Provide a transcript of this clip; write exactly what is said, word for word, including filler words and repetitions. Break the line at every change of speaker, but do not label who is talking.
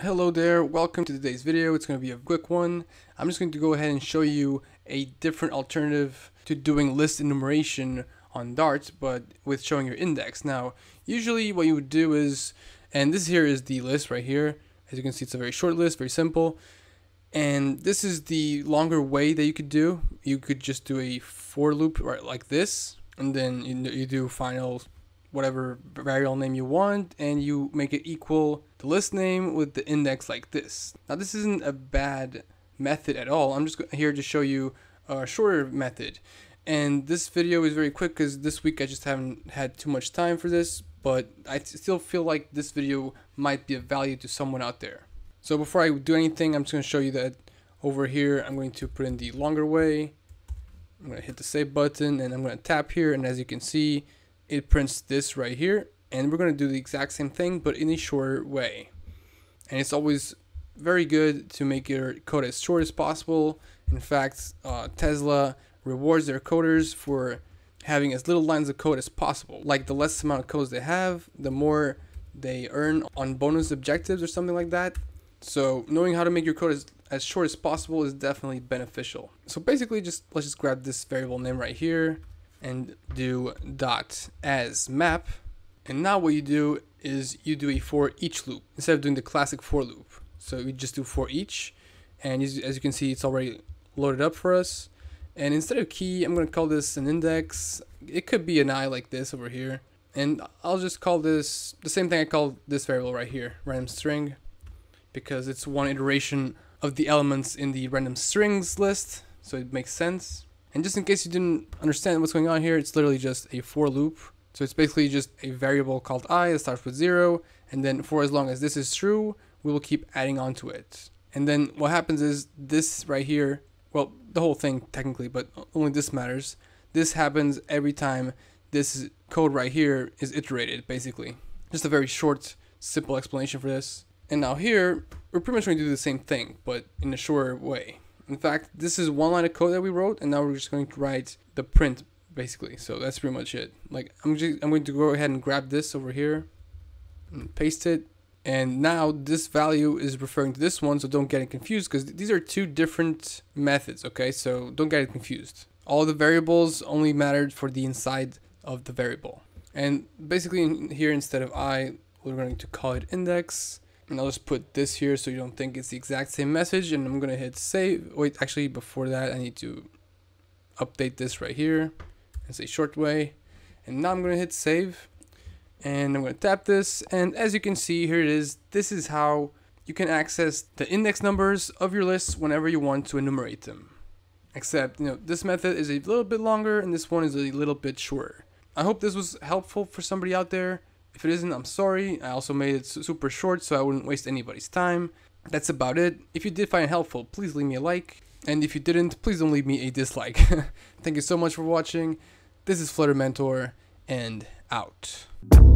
Hello there, welcome to today's video. It's going to be a quick one. I'm just going to go ahead and show you a different alternative to doing list enumeration on Dart, but with showing your index. Now, usually what you would do is, and this here is the list right here. As you can see, it's a very short list, very simple. And this is the longer way that you could do. You could just do a for loop right like this, and then you, you do final whatever variable name you want, and you make it equal the list name with the index like this. Now this isn't a bad method at all. I'm just here to show you a shorter method. And this video is very quick because this week I just haven't had too much time for this, but I still feel like this video might be of value to someone out there. So before I do anything, I'm just going to show you that over here I'm going to put in the longer way. I'm going to hit the save button and I'm going to tap here, and as you can see, it prints this right here, and we're going to do the exact same thing but in a shorter way. And it's always very good to make your code as short as possible. In fact, uh, Tesla rewards their coders for having as little lines of code as possible. Like, the less amount of codes they have, the more they earn on bonus objectives or something like that. So knowing how to make your code as, as short as possible is definitely beneficial. So basically, just let's just grab this variable name right here and do dot as map. And now what you do is you do a for each loop instead of doing the classic for loop. So you just do for each, and as you can see, it's already loaded up for us. And instead of key, I'm going to call this an index. It could be an I like this over here, and I'll just call this the same thing I called this variable right here, random string, because it's one iteration of the elements in the random strings list, so it makes sense. And just in case you didn't understand what's going on here, it's literally just a for loop. So it's basically just a variable called I that starts with zero, and then for as long as this is true, we will keep adding on to it. And then what happens is this right here, well, the whole thing technically, but only this matters. This happens every time this code right here is iterated, basically. Just a very short, simple explanation for this. And now here, we're pretty much going to do the same thing, but in a shorter way. In fact, this is one line of code that we wrote, and now we're just going to write the print, basically. So that's pretty much it. Like, I'm just I'm going to go ahead and grab this over here and paste it. And now this value is referring to this one, so don't get it confused, because these are two different methods, okay? So don't get it confused. All the variables only mattered for the inside of the variable. And basically in here, instead of I, we're going to call it index. And I'll just put this here so you don't think it's the exact same message, and I'm going to hit save. Wait, actually before that I need to update this right here and say short way. And now I'm going to hit save, and I'm going to tap this, and as you can see, here it is. This is how you can access the index numbers of your lists whenever you want to enumerate them. Except, you know, this method is a little bit longer and this one is a little bit shorter. I hope this was helpful for somebody out there. If it isn't, I'm sorry. I also made it super short so I wouldn't waste anybody's time. That's about it. If you did find it helpful, please leave me a like. And if you didn't, please don't leave me a dislike. Thank you so much for watching. This is Flutter Mentor, and out.